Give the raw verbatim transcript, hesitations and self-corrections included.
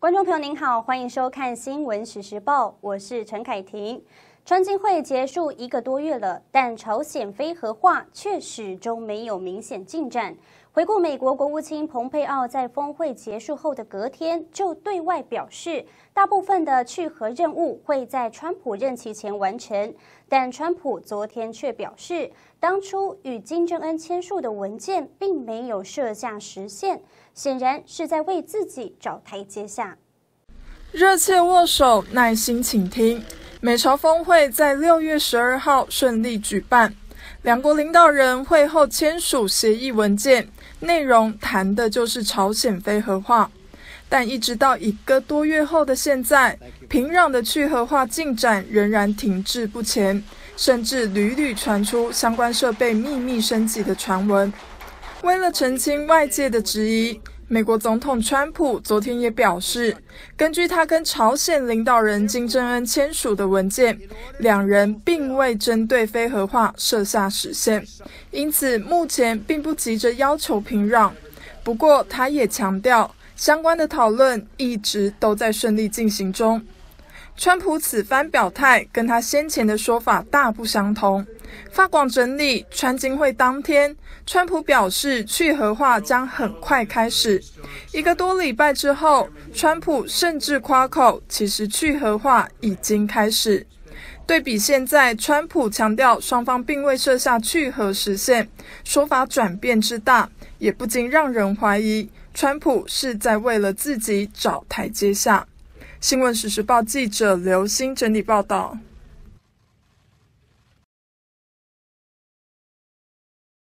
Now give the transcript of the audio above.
观众朋友您好，欢迎收看新闻时时报，我是陈凯婷。川金会结束一个多月了，但朝鲜非核化却始终没有明显进展。回顾美国国务卿蓬佩奥在峰会结束后的隔天就对外表示，大部分的去核任务会在川普任期前完成，但川普昨天却表示，当初与金正恩签署的文件并没有设下时限，显然是在为自己找台阶下。 热切握手，耐心倾听。美朝峰会在六月十二号顺利举办，两国领导人会后签署协议文件，内容谈的就是朝鲜非核化。但一直到一个多月后的现在，平壤的去核化进展仍然停滞不前，甚至屡屡传出相关设备秘密升级的传闻。为了澄清外界的质疑，美国总统川普昨天也表示，根据他跟朝鲜领导人金正恩签署的文件，两人并未针对非核化设下时限，因此目前并不急着要求平壤。不过他也强调，相关的讨论一直都在顺利进行中。川普此番表态跟他先前的说法大不相同。法广整理，川金会当天，川普表示去核化将很快开始。一个多礼拜之后，川普甚至夸口，其实去核化已经开始。对比现在，川普强调双方并未设下去核时限，说法转变之大，也不禁让人怀疑，川普是在为了自己找台阶下。新闻时时报记者刘星整理报道。